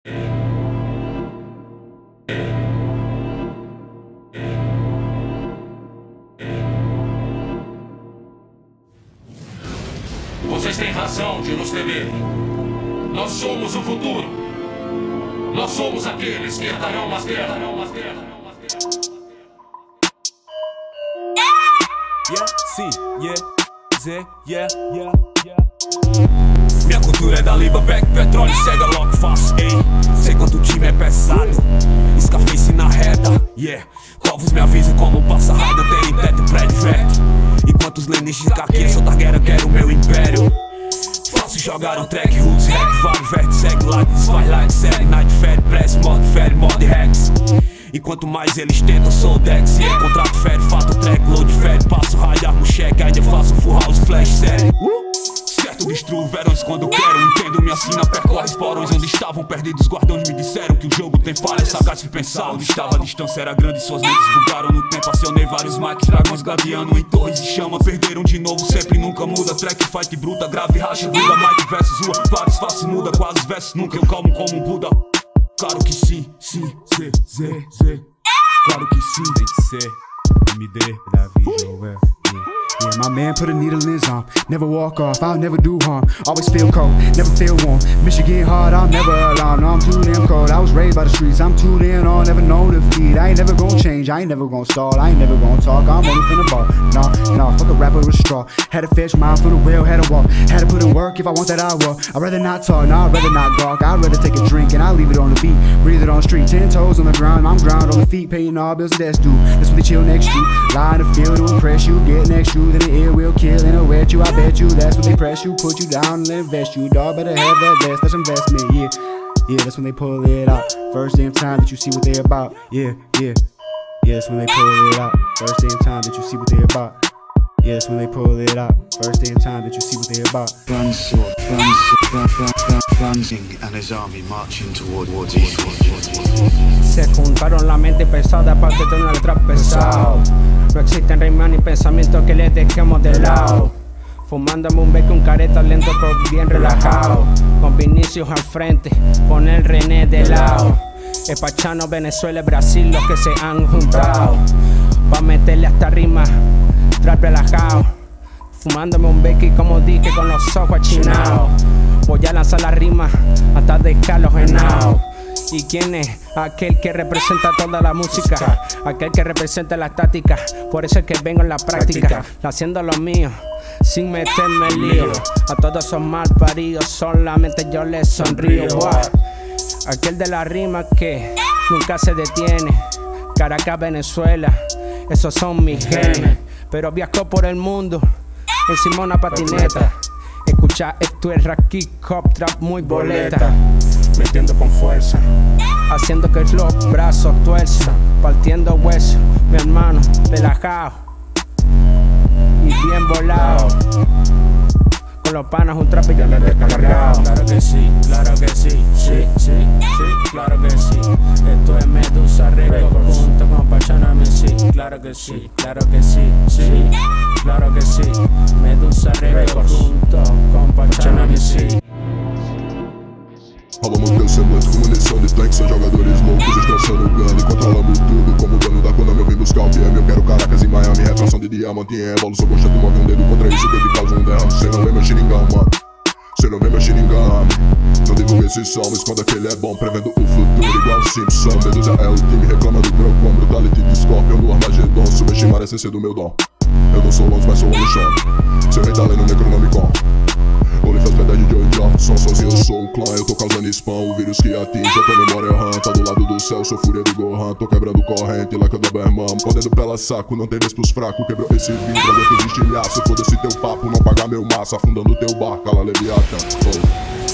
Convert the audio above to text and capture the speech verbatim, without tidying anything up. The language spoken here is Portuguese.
Vocês têm razão de nos temer. Nós somos o futuro. Nós somos aqueles que herdarão as terras. Yeah, sim, yeah, Z, yeah, yeah, yeah. Minha cultura é da Liba, back, petróleo, cega, logo faço, ei. Sei quanto o time é pesado, Scarface na reta, yeah. Povos me avisam como passa raio, eu tenho teto e prédio verde. Enquanto os lenistas aqui, sou Targueira, quero o meu império. Faço jogar um track, roots, hack, vários verde, segue like, desfaz like, série, night, fed, press, mod, fed, mod, hacks. Enquanto mais eles tentam, sou Dex, yeah. Contrato fed, fato track, load fed, passo raio, armo cheque, ainda faço full house, flash, série. Certo, destruo verões quando quero, entendo minha sina, percorre os porões onde estavam perdidos. Guardiões me disseram que o jogo tem falhas, sagaz de pensar. Onde estava a distância era grande, suas mentes bugaram no tempo. Acionei vários mics, dragões gladiando em torres e chama. Perderam de novo, sempre nunca muda. Track, fight, bruta, grave, racha, gruda. Mike versus rua, vários faces muda, quase os versos nunca. Eu calmo como um Buda. Claro que sim, sim, Z, Z, Z. Claro que sim, tem que ser M D, Davi, Joel. Yeah, my man put a needle in his arm. Never walk off, I'll never do harm. Always feel cold, never feel warm. Michigan hard, I'm never alarmed. No, I'm too damn cold, I was raised by the streets. I'm too damn on, never known defeat. I ain't never gonna change, I ain't never gonna stall. I ain't never gonna talk, I'm only finna ball. Nah, nah, fuck a rapper with a straw. Had to fetch mine for the wheel, had to walk. Had to put in work, if I want that I will. I'd rather not talk, nah, I'd rather not gawk. I'd rather take a drink and I leave it on the beat. Breathe it on the street, ten toes on the ground. I'm ground on the feet, paying all bills that's due. That's when they chill next to you. Lie in the field to impress you. Get next to you, then the ear will kill. And it'll wet you, I bet you. That's when they press you, put you down and invest you. Dog better have that vest, that's investment, yeah. Yeah, that's when they pull it out. First damn time that you see what they about. Yeah, yeah. Yeah, that's when they pull it out. First damn time that you see what they about. Yeah, that's when they pull it out. First damn time that you see what they about. Guns, sword, guns, Gunsing and his army marching towards east. Se juntaron la mente pesada para que tenga una letra pesado. No existen rimas ni pensamientos que les dejemos de lado. Fumándome un beque, un careta lento pero bien relajado. Con Vinicius al frente, con el René de lado. Es Pachano, Venezuela, Brasil los que se han juntado. Pa' meterle hasta rimas, trap relajado. Fumándome un beque como dije con los ojos achinados. Voy a lanzar la rima hasta dejarlos enados. ¿Y quién es? Aquel que representa toda la música, aquel que representa la estática. Por eso es que vengo en la práctica, haciendo lo mío, sin meterme en lío. A todos esos mal paridos, solamente yo les sonrío. Wow. Aquel de la rima que nunca se detiene. Caracas, Venezuela, esos son mis genes. Pero viajo por el mundo encima de una patineta. Escucha, esto es rap, kick, hop, trap, muy boleta. Metiendo con fuerza, haciendo que los brazos tuerzan, partiendo huesos, mi hermano, relajado y bien volado. Con los panas un trap y ya le he descargado. Claro que sí, claro que sí, sí, sí, sí, claro que sí. Esto es Medusa Records junto con Pachano M C. Claro que sí, claro que sí, sí, claro que sí. Medusa Records junto con Pachano M C. Rola manter semblante com munição de tanque. São jogadores loucos, estressando o gun e controlamos tudo. Como o dono da Konami, eu vim buscar o P M. Eu quero Caracas em Miami, refração de diamante em ébolo. Sou constante, move um dedo contra isso, baby, causa um derrame. Cê não lembra Sharingan, mano, cê não lembra Sharingan. Não divulga esses sons, esconda que ele é bom, prevendo o futuro igual Simpson. Medusa é o time, reclama do meu com brutality de Scorpion no Armagedon. Subestimar a essência do meu dom. Eu não sou longe, mas sou um chão. Seu rei tá lendo Necronomicon. Olifaz, verdade de Joey Johnson, sozinho eu sou um clã. Eu tô causando spam, o vírus que atinge a tua memória RAM. Tá do lado do céu, sou fúria do Gohan. Tô quebrando corrente, like a da Berman. Podendo pela saco, não tem vez pros fracos. Quebrou esse vidro, aguento de estilhaço. Foda-se teu papo, não pagar meu maço. Afundando teu barco, cala Leviathan, oh.